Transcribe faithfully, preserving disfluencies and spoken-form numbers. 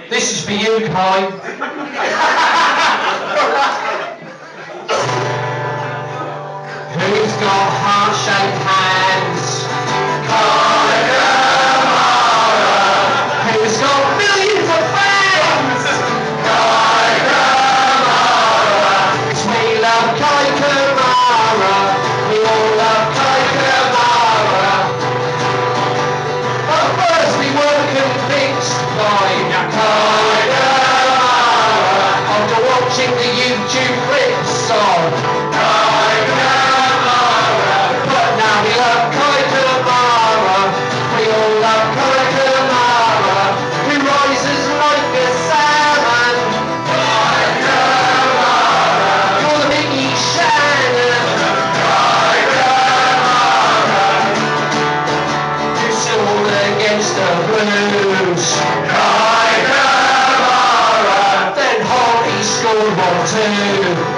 This is for you, Kai. Who's got heart-shaped hands? Kei Kamara. Who's got millions of fans? Kei Kamara. 'Cause we love Kei Kamara. We all love Kei Kamara. But first we were convinced by Kei Kamara after watching the YouTube clips of Kei Kamara. But now we love Kei Kamara. We all love Kei Kamara, who rises like a salmon. Kei Kamara. You're the Micky Channon. Kei Kamara. It's all against the Blues. Kei Kamara. Then Holty scored one two.